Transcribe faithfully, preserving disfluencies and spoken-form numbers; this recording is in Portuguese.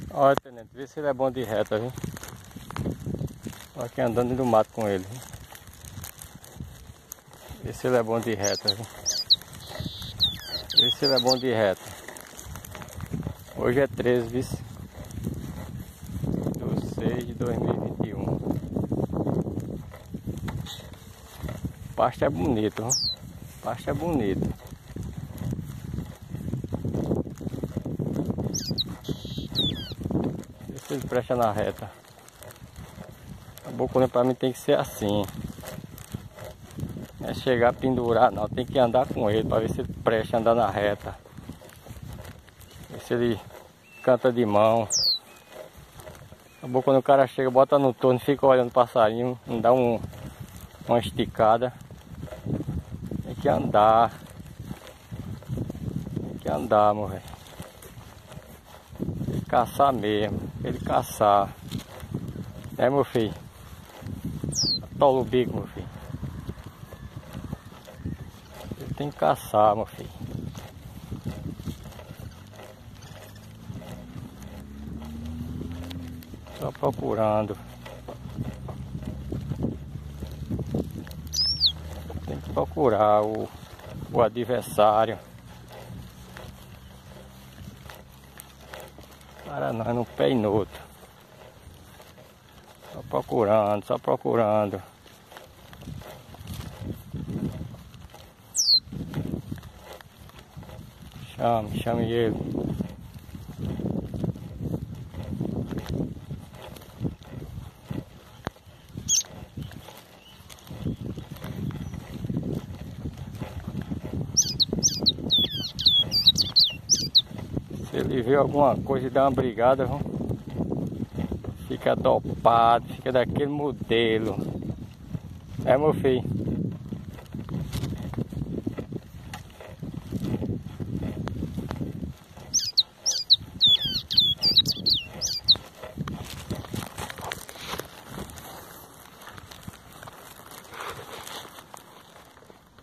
Olha, tenente, vê se ele é bom de reta, viu? Tô aqui andando no mato com ele, viu? Vê se ele é bom de reta, viu? Vê se ele é bom de reta. Hoje é treze, viu? De seis de dois mil e vinte e um. O pasto é bonito, viu? O pasto é bonito. Vê se ele presta na reta. A boca pra mim tem que ser assim. Não é chegar a pendurar, não. Tem que andar com ele para ver se ele presta andar na reta. Ver se ele canta de mão. A boca quando o cara chega, bota no torno, fica olhando o passarinho, não dá um, uma esticada. Tem que andar. Tem que andar, meu velho. Tem que caçar mesmo. Ele caçar. É, meu filho? Atola o bico, meu filho. Ele tem que caçar, meu filho. Só procurando. Tem que procurar o, o adversário. Para nós num pé e no outro. Só procurando, só procurando. Chame, chame ele. Se ele vê alguma coisa e dá uma brigada, viu? Fica dopado, fica daquele modelo. É, meu filho?